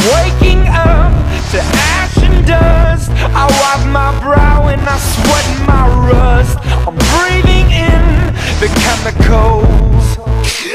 waking up to ash and dust. I wipe my brow and I sweat my rust. I'm breathing in the chemicals.